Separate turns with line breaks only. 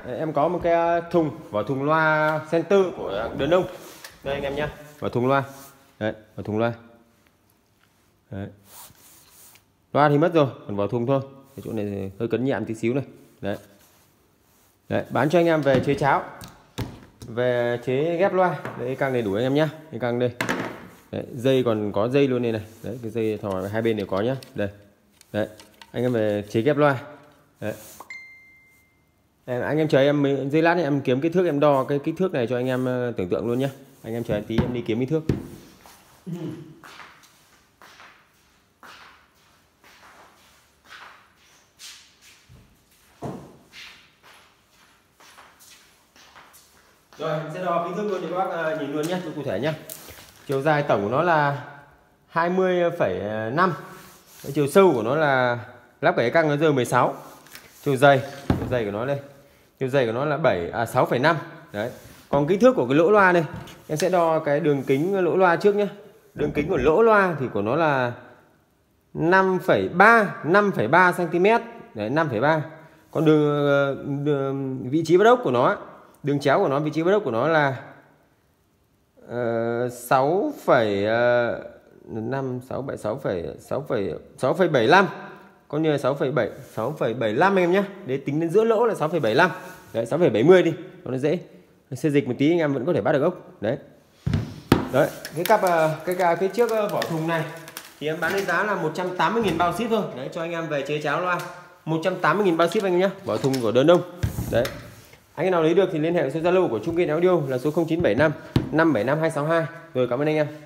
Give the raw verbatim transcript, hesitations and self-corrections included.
Đấy, em có một cái thùng vỏ thùng loa center của Đờn Nông đây anh em nhé, vỏ thùng loa đấy, vỏ thùng loa đấy. Loa thì mất rồi, còn vỏ thùng thôi. Cái chỗ này hơi cấn nhẹm tí xíu này đấy. Đấy, bán cho anh em về chế cháo, về chế ghép loa. Đấy, càng đầy đủ anh em nhé. Cái càng đây đấy, dây còn có dây luôn đây này. Đấy, cái dây thò hai bên đều có nhá. Đây đấy, anh em về chế ghép loa đấy. Em, anh em chờ em giây lát này, em kiếm kích thước, em đo cái kích thước này cho anh em tưởng tượng luôn nhé. Anh em chờ em tí, em đi kiếm kích thước. Rồi em sẽ đo kích thước luôn cho các bác nhìn luôn nhé, cụ thể nhé. Chiều dài tổng của nó là hai mươi phẩy năm, chiều sâu của nó là lắp cái căng nó giờ mười sáu, chiều dày chiều dày của nó đây, chiều dày của nó là bảy à sáu phẩy năm đấy. Còn kích thước của cái lỗ loa đây, em sẽ đo cái đường kính lỗ loa trước nhé. Đường kính của lỗ loa thì của nó là năm phẩy ba, năm phẩy ba xăng-ti-mét đấy, năm phẩy ba. Còn đường, đường vị trí bắt ốc của nó, đường chéo của nó, vị trí bắt ốc của nó là uh, sáu phẩy năm, sáu bảy, sáu phẩy sáu phẩy sáu phẩy bảy lăm. Có như là sáu phẩy bảy, sáu phẩy bảy lăm anh em nhé. Để tính đến giữa lỗ là sáu phẩy bảy lăm. Đấy, sáu phẩy bảy mươi đi, cho nó dễ. Xê dịch một tí anh em vẫn có thể bắt được ốc. Đấy. Đấy, cái cặp cái cái, cái chiếc vỏ thùng này thì em bán với giá là một trăm tám mươi nghìn bao ship thôi. Đấy, cho anh em về chế cháo loa. một trăm tám mươi nghìn bao ship anh em nhé. Vỏ thùng của Đờn Nông. Đấy. Anh em nào lấy được thì liên hệ số Zalo của Trung Kiên Audio là số không chín bảy năm năm bảy năm hai sáu hai. Rồi cảm ơn anh em.